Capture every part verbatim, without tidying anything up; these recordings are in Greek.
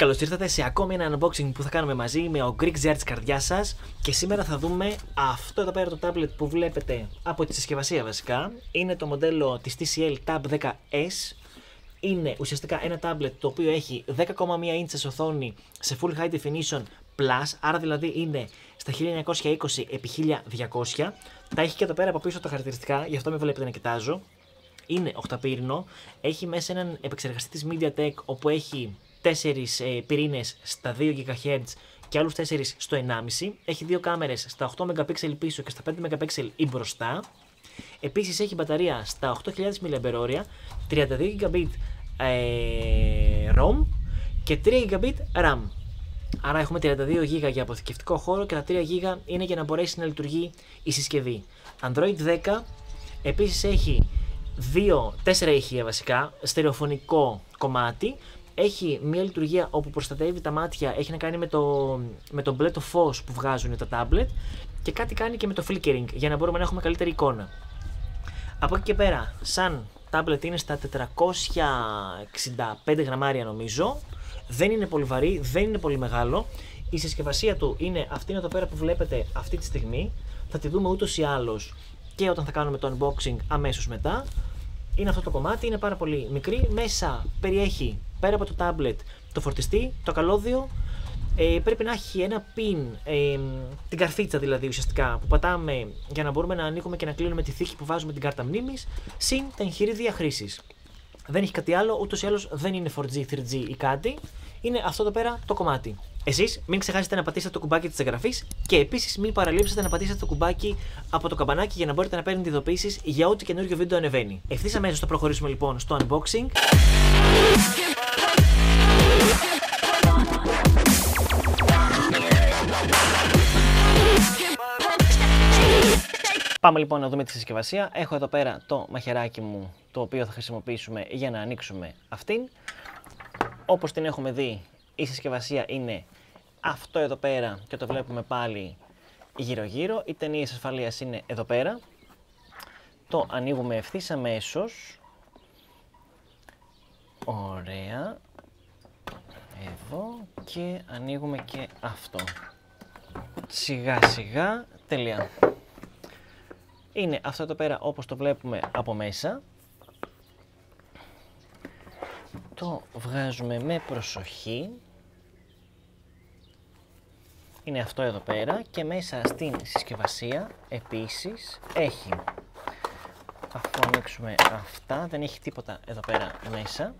Καλώς ήρθατε σε ακόμη ένα unboxing που θα κάνουμε μαζί με ο Greek Zr της καρδιάς σας. Και σήμερα θα δούμε αυτό εδώ πέρα το tablet που βλέπετε από τη συσκευασία βασικά. Είναι το μοντέλο της τι σι ελ Tab δέκα ες. Είναι ουσιαστικά ένα tablet το οποίο έχει δέκα κόμμα ένα ίντσες οθόνη σε Full High Definition Plus, άρα δηλαδή είναι στα χίλια εννιακόσια είκοσι επί χίλια διακόσια. Τα έχει και εδώ πέρα από πίσω τα χαρακτηριστικά, γι' αυτό με βλέπετε να κοιτάζω. Είναι οχταπύρινο, έχει μέσα έναν επεξεργαστή της MediaTek όπου έχει τέσσερις ε, πυρήνες στα δύο γιγαχέρτζ και άλλους τέσσερις στο ενάμιση. Έχει δύο κάμερες στα οκτώ μεγαπίξελ πίσω και στα πέντε μεγαπίξελ ή μπροστά. Επίσης έχει μπαταρία στα οκτώ χιλιάδες μιλιαμπερόρια, τριάντα δύο τζι μπι ε, ROM και τρία τζι μπι RAM. Άρα έχουμε τριάντα δύο τζι μπι για αποθηκευτικό χώρο και τα τρία τζι μπι είναι για να μπορέσει να λειτουργεί η συσκευή. Android δέκα, επίσης έχει δύο, τέσσερα ηχεία βασικά, στερεοφωνικό κομμάτι. Έχει μια λειτουργία όπου προστατεύει τα μάτια, έχει να κάνει με το, με το μπλε το φως που βγάζουν τα tablet και κάτι κάνει και με το flickering για να μπορούμε να έχουμε καλύτερη εικόνα. Από εκεί και πέρα, σαν tablet είναι στα τετρακόσια εξήντα πέντε γραμμάρια νομίζω, δεν είναι πολύ βαρύ, δεν είναι πολύ μεγάλο. Η συσκευασία του είναι αυτή εδώ πέρα που βλέπετε αυτή τη στιγμή, θα τη δούμε ούτως ή άλλως και όταν θα κάνουμε το unboxing αμέσως μετά. Είναι αυτό το κομμάτι, είναι πάρα πολύ μικρή, μέσα περιέχει πέρα από το tablet το φορτιστή, το καλώδιο, ε, πρέπει να έχει ένα pin, ε, την καρφίτσα δηλαδή ουσιαστικά που πατάμε για να μπορούμε να ανοίγουμε και να κλείνουμε τη θήκη που βάζουμε την κάρτα μνήμης, συν τα εγχειρίδια χρήσης. Δεν έχει κάτι άλλο, ούτως ή άλλως δεν είναι φορ τζι, θρι τζι ή κάτι, είναι αυτό εδώ πέρα το κομμάτι. Εσείς μην ξεχάσετε να πατήσετε το κουμπάκι της εγγραφής και επίσης μην παραλείψετε να πατήσετε το κουμπάκι από το καμπανάκι για να μπορείτε να παίρνετε ειδοποιήσεις για ό,τι καινούργιο βίντεο ανεβαίνει. Ευθύς αμέσως θα προχωρήσουμε λοιπόν στο unboxing. Πάμε λοιπόν να δούμε τη συσκευασία. Έχω εδώ πέρα το μαχαιράκι μου το οποίο θα χρησιμοποιήσουμε για να ανοίξουμε αυτήν. Όπως την έχουμε δει, η συσκευασία είναι αυτό εδώ πέρα και το βλέπουμε πάλι γύρω γύρω. Οι ταινίες ασφαλείας είναι εδώ πέρα. Το ανοίγουμε ευθύς αμέσως. Ωραία. Εδώ και ανοίγουμε και αυτό. Σιγά σιγά, τέλεια. Είναι αυτό εδώ πέρα όπως το βλέπουμε από μέσα. Το βγάζουμε με προσοχή. Είναι αυτό εδώ πέρα και μέσα στην συσκευασία επίσης έχει, αφού ανοίξουμε αυτά, δεν έχει τίποτα εδώ πέρα μέσα.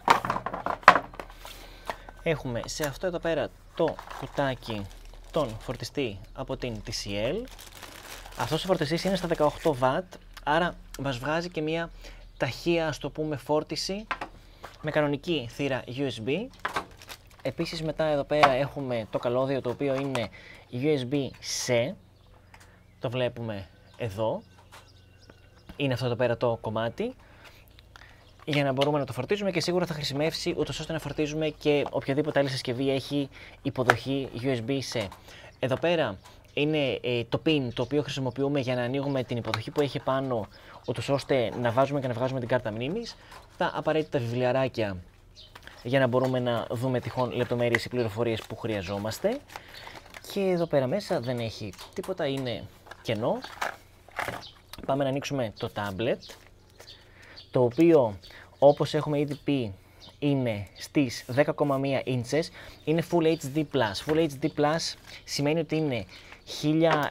Έχουμε σε αυτό εδώ πέρα το κουτάκι τον φορτιστή από την τι σι ελ. Αυτός ο φορτιστής είναι στα δεκαοκτώ βατ, άρα μας βγάζει και μια ταχεία, ας το πούμε, φόρτιση με κανονική θύρα γιου ες μπι. Επίσης μετά εδώ πέρα έχουμε το καλώδιο το οποίο είναι γιου ες μπι-C, το βλέπουμε εδώ, είναι αυτό εδώ πέρα το κομμάτι, για να μπορούμε να το φορτίζουμε και σίγουρα θα χρησιμεύσει ούτως ώστε να φορτίζουμε και οποιαδήποτε άλλη συσκευή έχει υποδοχή γιου ες μπι-C. Εδώ πέρα είναι ε, το pin το οποίο χρησιμοποιούμε για να ανοίγουμε την υποδοχή που έχει πάνω, ούτως ώστε να βάζουμε και να βγάζουμε την κάρτα μνήμης, τα απαραίτητα βιβλιαράκια για να μπορούμε να δούμε τυχόν λεπτομέρειες ή πληροφορίες που χρειαζόμαστε. Και εδώ πέρα μέσα δεν έχει τίποτα, είναι κενό. Πάμε να ανοίξουμε το tablet, το οποίο όπως έχουμε ήδη πει είναι στις δέκα κόμμα ένα ίντσες, είναι Full έιτς ντι Plus. Full έιτς ντι Plus σημαίνει ότι είναι χίλια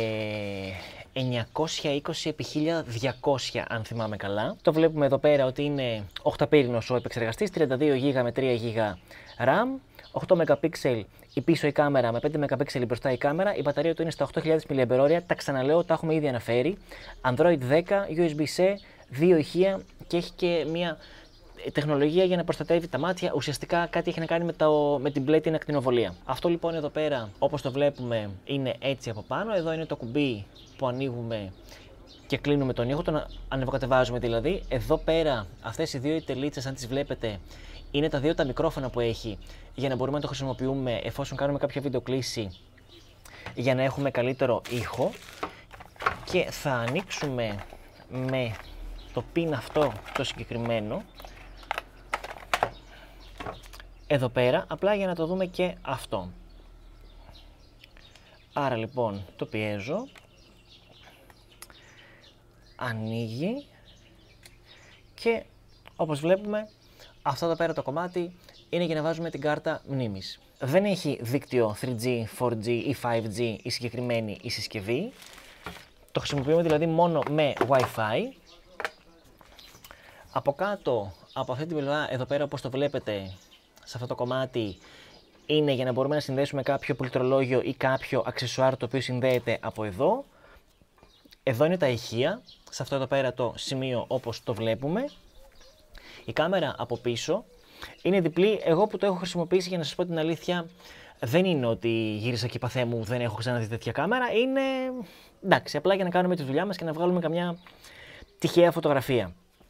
εννιακόσια είκοσι επί χίλια διακόσια αν θυμάμαι καλά. Το βλέπουμε εδώ πέρα ότι είναι οχταπύρινος ο επεξεργαστής, τριάντα δύο τζι μπι με τρία τζι μπι RAM, οκτώ μεγαπίξελ η πίσω η κάμερα με πέντε μεγαπίξελ η μπροστά η κάμερα, η μπαταρία του είναι στα οκτώ χιλιάδες μιλιαμπερόρια, τα ξαναλέω, τα έχουμε ήδη αναφέρει. Android δέκα, γιου ες μπι-C, δύο ηχεία και έχει και μια τεχνολογία για να προστατεύει τα μάτια. Ουσιαστικά κάτι έχει να κάνει με, το, με την μπλε την ακτινοβολία. Αυτό λοιπόν εδώ πέρα όπως το βλέπουμε είναι έτσι από πάνω. Εδώ είναι το κουμπί που ανοίγουμε και κλείνουμε τον ήχο, τον ανεβοκατεβάζουμε δηλαδή. Εδώ πέρα αυτές οι δύο τελίτσες, αν τις βλέπετε, είναι τα δύο τα μικρόφωνα που έχει για να μπορούμε να το χρησιμοποιούμε εφόσον κάνουμε κάποια βιντεοκλήση για να έχουμε καλύτερο ήχο. Και θα ανοίξουμε με το pin αυτό το συγκεκριμένο εδώ πέρα, απλά για να το δούμε και αυτό. Άρα λοιπόν το πιέζω, ανοίγει και όπως βλέπουμε αυτό εδώ πέρα το κομμάτι είναι για να βάζουμε την κάρτα μνήμης. Δεν έχει δίκτυο θρι τζι, φορ τζι ή φάιβ τζι η συγκεκριμένη η συσκευή. Το χρησιμοποιούμε δηλαδή μόνο με Wi-Fi. Από κάτω, από αυτή την πλευρά εδώ πέρα όπως το βλέπετε σε αυτό το κομμάτι, είναι για να μπορούμε να συνδέσουμε κάποιο πληκτρολόγιο ή κάποιο αξεσουάρ το οποίο συνδέεται από εδώ. Εδώ είναι τα ηχεία, σε αυτό εδώ πέρα το σημείο όπως το βλέπουμε. Η κάμερα από πίσω είναι διπλή. Εγώ που το έχω χρησιμοποιήσει, για να σας πω την αλήθεια, δεν είναι ότι γύρισα και είπα Θεέ μου δεν έχω ξαναδεί τέτοια κάμερα. Είναι εντάξει, απλά για να κάνουμε τη δουλειά μας και να βγάλουμε καμιά τυχαία φωτογραφία.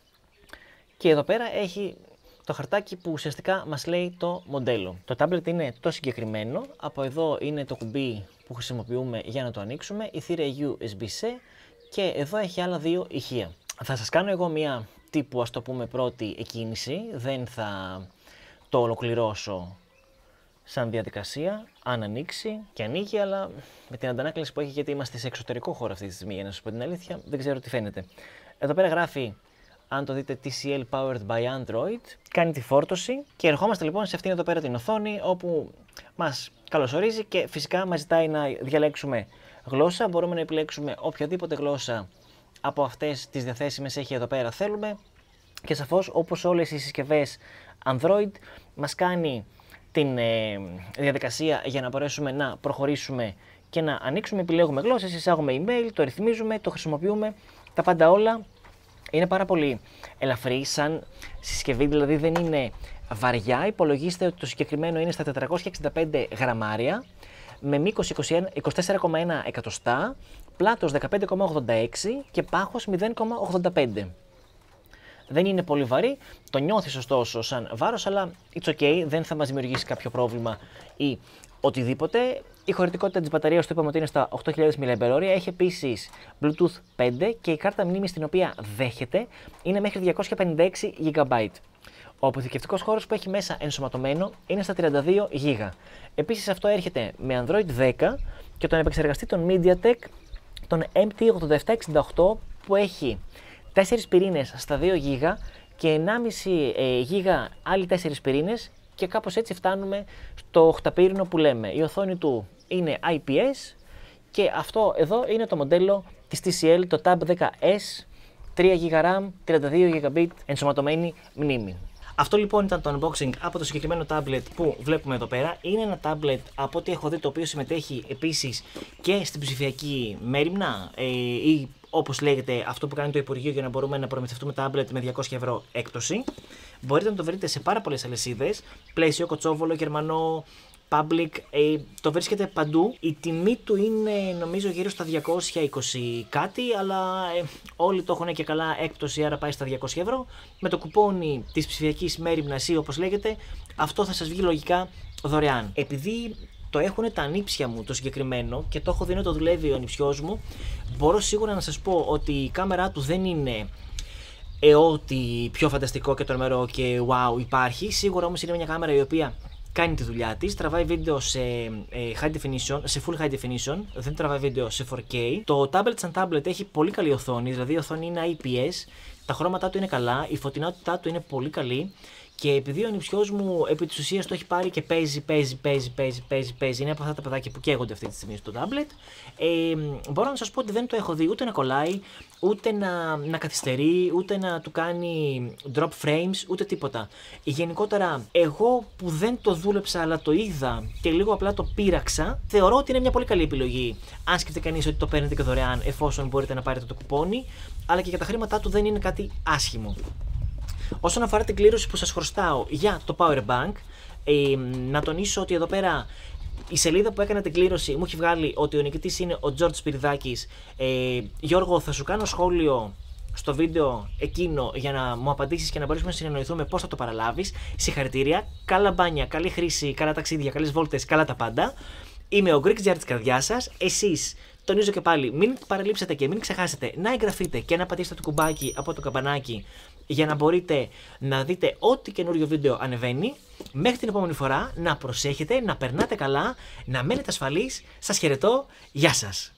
Και εδώ πέρα έχει το χαρτάκι που ουσιαστικά μας λέει το μοντέλο. Το tablet είναι το συγκεκριμένο. Από εδώ είναι το κουμπί που χρησιμοποιούμε για να το ανοίξουμε, η θύρα γιου ες μπι-C και εδώ έχει άλλα δύο ηχεία. Θα σας κάνω εγώ μια τύπου, ας το πούμε, πρώτη εκκίνηση. Δεν θα το ολοκληρώσω σαν διαδικασία. Αν ανοίξει και ανοίγει, αλλά με την αντανάκλαση που έχει, γιατί είμαστε σε εξωτερικό χώρο αυτή τη στιγμή, για να σας πω την αλήθεια, δεν ξέρω τι φαίνεται. Εδώ πέρα γράφει, αν το δείτε, τι σι ελ Powered by Android. Κάνει τη φόρτωση και ερχόμαστε λοιπόν σε αυτήν εδώ πέρα την οθόνη, όπου μας καλωσορίζει και φυσικά μας ζητάει να διαλέξουμε γλώσσα. Μπορούμε να επιλέξουμε οποιαδήποτε γλώσσα από αυτές τις διαθέσιμες έχει εδώ πέρα θέλουμε. Και σαφώς, όπως όλες οι συσκευές Android, μας κάνει την ε, διαδικασία για να μπορέσουμε να προχωρήσουμε και να ανοίξουμε. Επιλέγουμε γλώσσες, εισάγουμε email, το ρυθμίζουμε, το χρησιμοποιούμε, τα πάντα όλα. Είναι πάρα πολύ ελαφρύ σαν συσκευή, δηλαδή δεν είναι βαριά. Υπολογίστε ότι το συγκεκριμένο είναι στα τετρακόσια εξήντα πέντε γραμμάρια, με μήκος είκοσι τέσσερα κόμμα ένα εκατοστά, πλάτος δεκαπέντε κόμμα ογδόντα έξι και πάχος μηδέν κόμμα ογδόντα πέντε. Δεν είναι πολύ βαρύ, το νιώθεις ωστόσο σαν βάρος, αλλά it's ok, δεν θα μας δημιουργήσει κάποιο πρόβλημα ή οτιδήποτε. Η χωρητικότητα της μπαταρίας, το είπαμε ότι είναι στα οκτώ χιλιάδες μιλιαμπερόρια, έχει επίσης Bluetooth πέντε και η κάρτα μνήμης την οποία δέχεται είναι μέχρι διακόσια πενήντα έξι τζι μπι. Ο αποθηκευτικός χώρος που έχει μέσα ενσωματωμένο είναι στα τριάντα δύο τζι μπι. Επίσης αυτό έρχεται με Android δέκα και τον επεξεργαστή των MediaTek, τον εμ τι ογδόντα επτά εξήντα οκτώ, που έχει τέσσερις πυρήνες στα δύο τζι μπι και ενάμιση τζι μπι άλλοι τέσσερις πυρήνες, και κάπως έτσι φτάνουμε στο οχταπύρινο που λέμε. Η οθόνη του είναι άι πι ες και αυτό εδώ είναι το μοντέλο της τι σι ελ, το Tab δέκα ες, τρία τζι μπι RAM, τριάντα δύο τζι μπι ενσωματωμένη μνήμη. Αυτό λοιπόν ήταν το unboxing από το συγκεκριμένο tablet που βλέπουμε εδώ πέρα. Είναι ένα tablet, από ό,τι έχω δει, το οποίο συμμετέχει επίσης και στην ψηφιακή μέριμνα ε, ή όπως λέγεται αυτό που κάνει το Υπουργείο για να μπορούμε να προμηθευτούμε tablet με διακόσια ευρώ έκπτωση. Μπορείτε να το βρείτε σε πάρα πολλές αλυσίδες, Πλαίσιο, Κοτσόβολο, Γερμανό, Public, ε, το βρίσκεται παντού. Η τιμή του είναι νομίζω γύρω στα διακόσια είκοσι κάτι, αλλά ε, όλοι το έχουν και καλά έκπτωση, άρα πάει στα διακόσια ευρώ. Με το κουπόνι της ψηφιακής μέριμνας ή όπως λέγεται, αυτό θα σας βγει λογικά δωρεάν. Επειδή το έχουν τα νύψια μου το συγκεκριμένο και το έχω δει να το δουλεύει ο νυψιός μου, μπορώ σίγουρα να σας πω ότι η κάμερά του δεν είναι ε, ό,τι πιο φανταστικό και τρομερό και wow υπάρχει. Σίγουρα όμως είναι μια κάμερα η οποία κάνει τη δουλειά της, τραβάει βίντεο σε, ε, high definition, σε full high definition, δεν τραβάει βίντεο σε φορ κέι. Το tablet σαν tablet έχει πολύ καλή οθόνη, δηλαδή η οθόνη είναι άι πι ες, τα χρώματά του είναι καλά, η φωτεινότητά του είναι πολύ καλή. Και επειδή ο νηψιός μου επί της ουσίας το έχει πάρει και παίζει, παίζει, παίζει, παίζει, παίζει, παίζει, είναι από αυτά τα παιδάκια που καίγονται αυτή τη στιγμή στο tablet, ε, μπορώ να σας πω ότι δεν το έχω δει ούτε να κολλάει, ούτε να, να καθυστερεί, ούτε να του κάνει drop frames, ούτε τίποτα. Γενικότερα, εγώ που δεν το δούλεψα αλλά το είδα και λίγο απλά το πείραξα, θεωρώ ότι είναι μια πολύ καλή επιλογή. Αν σκεφτεί κανείς ότι το παίρνετε και δωρεάν, εφόσον μπορείτε να πάρετε το κουπόνι, αλλά και για τα χρήματά του δεν είναι κάτι άσχημο. Όσον αφορά την κλήρωση που σας χρωστάω για το Power Bank, ε, να τονίσω ότι εδώ πέρα η σελίδα που έκανε την κλήρωση μου έχει βγάλει ότι ο νικητής είναι ο Τζόρτζ Σπυριδάκης. Ε, Γιώργο, θα σου κάνω σχόλιο στο βίντεο εκείνο για να μου απαντήσεις και να μπορέσουμε να συνεννοηθούμε πώς θα το παραλάβεις. Συγχαρητήρια, καλά μπάνια, καλή χρήση, καλά ταξίδια, καλές βόλτες, καλά τα πάντα. Είμαι ο Greek Gear της καρδιάς σας. Εσείς, τονίζω και πάλι, μην παραλείψετε και μην ξεχάσετε να εγγραφείτε και να πατήσετε το κουμπάκι από το καμπανάκι για να μπορείτε να δείτε ό,τι καινούριο βίντεο ανεβαίνει. Μέχρι την επόμενη φορά, να προσέχετε, να περνάτε καλά, να μένετε ασφαλείς. Σας χαιρετώ, γεια σας.